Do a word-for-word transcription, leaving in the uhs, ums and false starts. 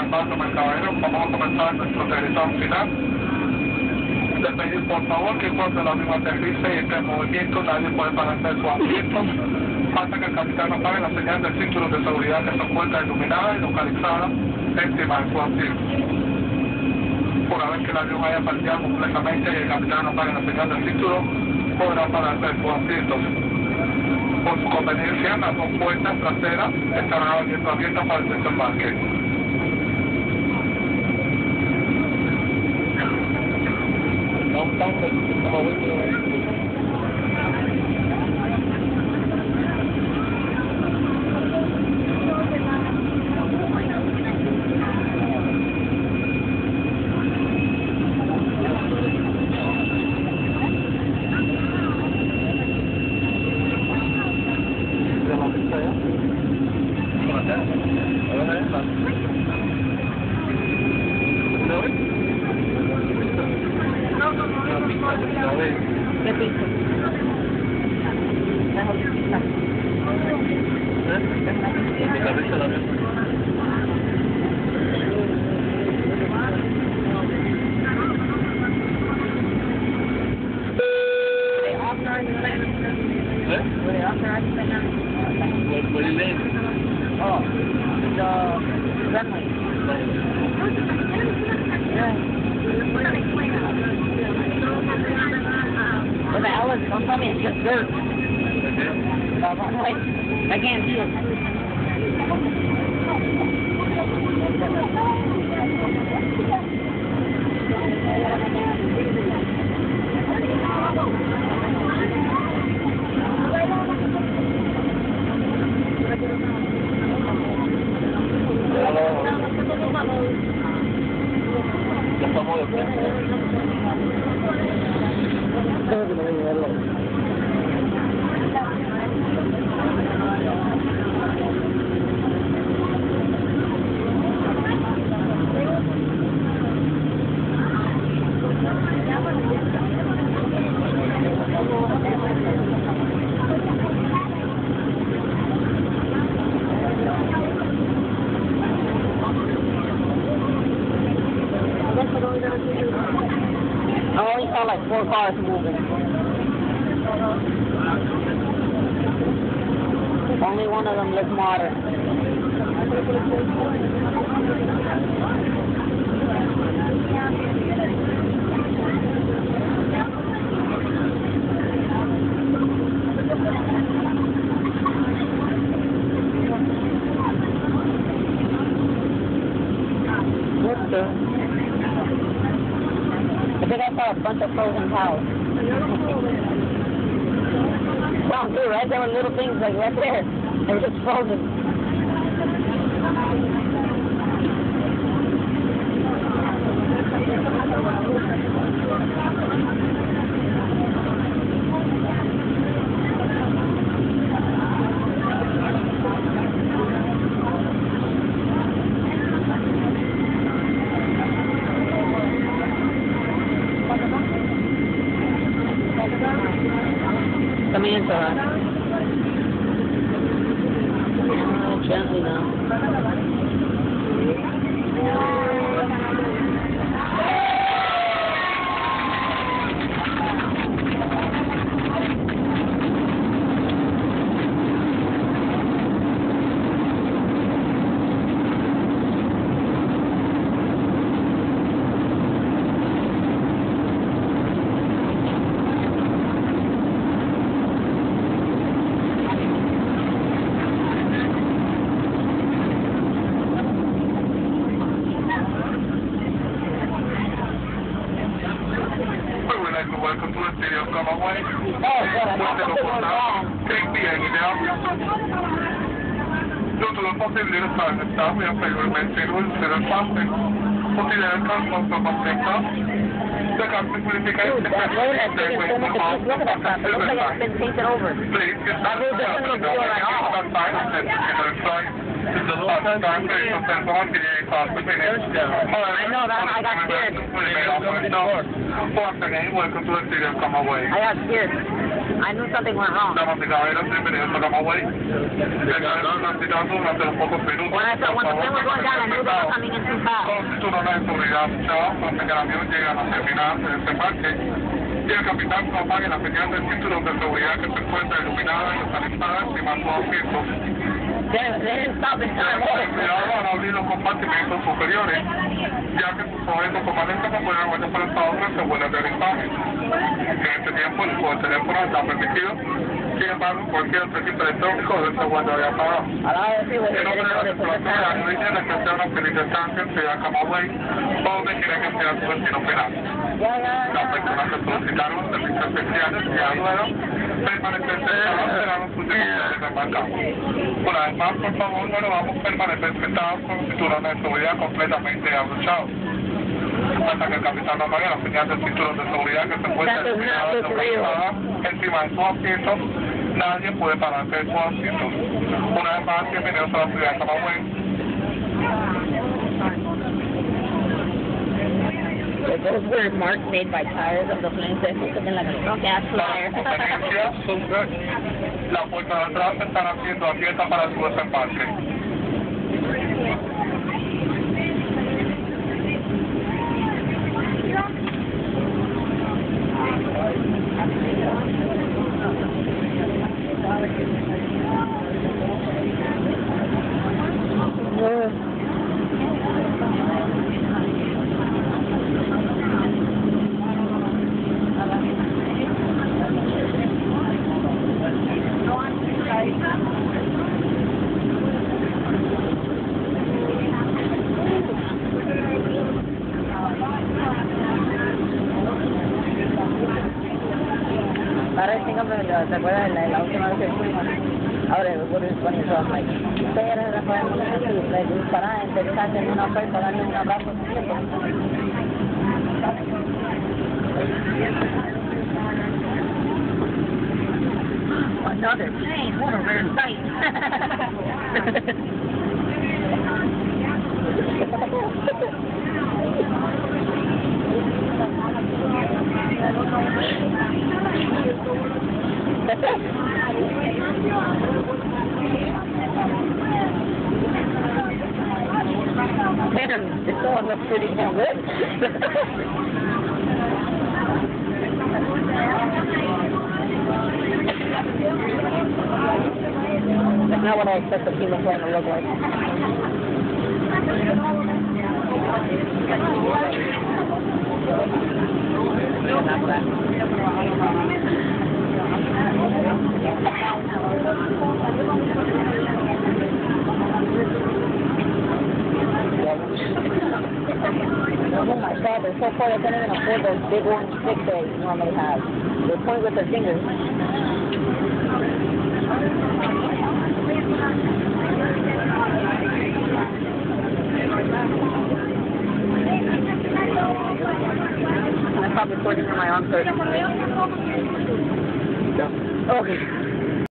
paso, mis caballeros, vamos a comenzar nuestro aterrizaje final. Les pedí por favor que cuando la misma aterrice y esté en movimiento, nadie puede pararse de su asiento hasta que el capitán apague la señal del cinturón de seguridad que se encuentra iluminada y localizada encima de su asiento. Una vez que el avión haya parqueado completamente y el capitán apague la señal del cinturón, podrá pararse de su asiento. Por su conveniencia, las dos puertas traseras estarán abiertas, abiertas para el desembarque. Oh, the runway. Well, the hell is it? Don't tell me it's just dirt. The runway. I can't see it. I only saw like four cars moving. Only one of them looked modern. What the? I think I saw a bunch of frozen cows. Wow, dude, right there were little things like right there. They were just frozen. Coming into her. Oh, gently now. Welcome to the city of Camagüey. Oh, good. Take the egg down. Due to the possibility of time staff, we have favorably rules to the fasting. Consider the transport of the sector. The country will be Dude, that road has taken so much abuse. Look at that stuff. It looks like it's been painted over. Please get That road doesn't look good at all. I know that. I got scared. Once again, welcome to the city of Camagüey. I got scared. I knew something went wrong. Damas y caballeros, bienvenidos a Camagüey. When I saw when the plane was going down, I knew they were coming in too cinturones de seguridad abusados, cuando el avión llega a la terminal de desembarque y el capitán no apague la señal del cinturón de seguridad que se encuentra iluminada y localizada encima de su asiento. Cuidado al abrir los compartimentos superiores, ya que sus objetos permanentes no pueden haber despertado según el realizaje. En este tiempo el uso del teléfono está permitido, sin embargo cualquier otro equipo electrónico debe ser guardado y apagado. En nombre de la tripulación de la aerolínea les deseo una feliz estancia en Ciudad Camagüey, o donde quiera que sea su destino final. Las personas que solicitaron servicios especiales y ayuda permanecer sentados serán los últimos que desembarcamos. Una vez más, por favor, no lo vamos a permanecer sentados con los cinturones de seguridad completamente abrochados. Hasta que el capitán no apague la señal del cinturón de seguridad que se encuentra iluminada y localizada encima de su asiento, nadie puede pararse de su asiento. Una vez más, bienvenidos a la ciudad de Camagüey. Those were marks made by tires of the planes that put them in like a gas flyer. La puerta de atrás estará siendo abierta para su desembarque. Ahora tengo ¿te acuerdas la, la última vez que fuimos? Ahora, what is funny is I'm like, ustedes eran Rafael, le disparaban, interesantes en una oferta, darle un abrazo. Another plane, what a rare sight. Man, this one looks pretty damn good. That's not what I expect the Pima plane to look like. Oh my God, they're so far they can't even afford those big orange sticks they normally have. They point with their fingers. I'm probably pointing to my arm first. Okay.